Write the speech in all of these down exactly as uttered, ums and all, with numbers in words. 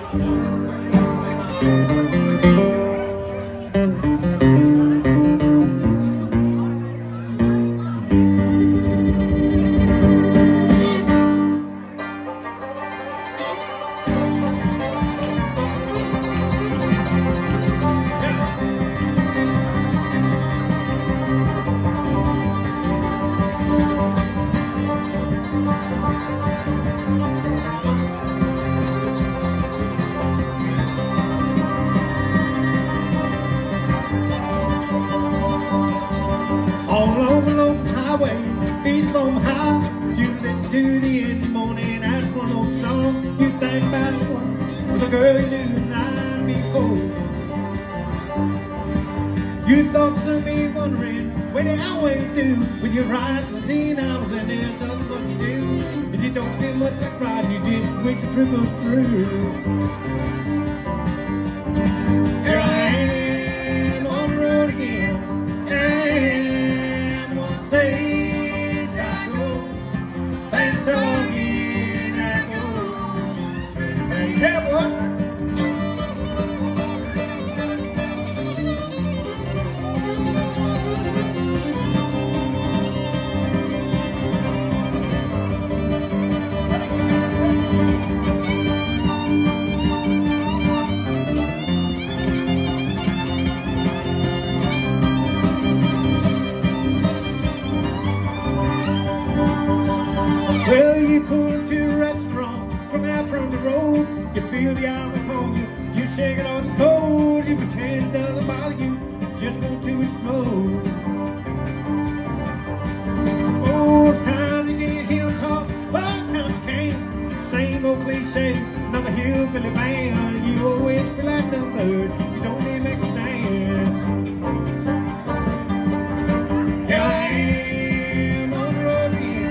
All along the long highway, beats from high, you listen to the end of the morning, that's one old song. You think about the one with a girl you knew the night before. You thought somebody wondering where the highway do when you ride sixteen hours and there's nothing what you do. If you don't feel much like ride, you just wait your trip goes through. Here I am on the road again, and Say I go, thanks again I go. Yeah, boy. Well, you pull into a restaurant from out from the road. You feel the alcohol on you, you shake it on the cold. You pretend it doesn't bother you, just want to smoke. Oh, it's time to get here and talk, but time you can't. Same old cliche, another hillbilly band. You always feel like numbered, you don't need to make a stand. Here I am on the road again.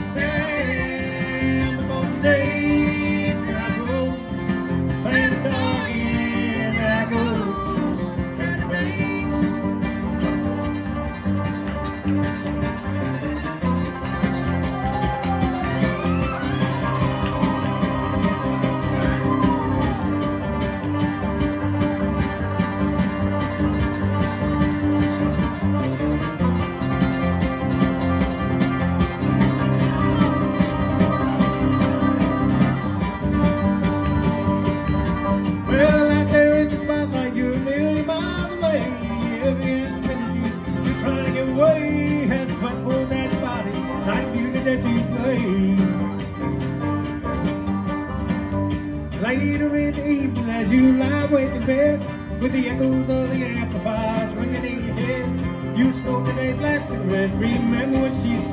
Days I go, thanks again I go. Had to fight for that body, like music that you play. Later in the evening, as you lie awake in bed, with the echoes of the amplifiers ringing in your head, you smoke a last cigarette. Remember what she said.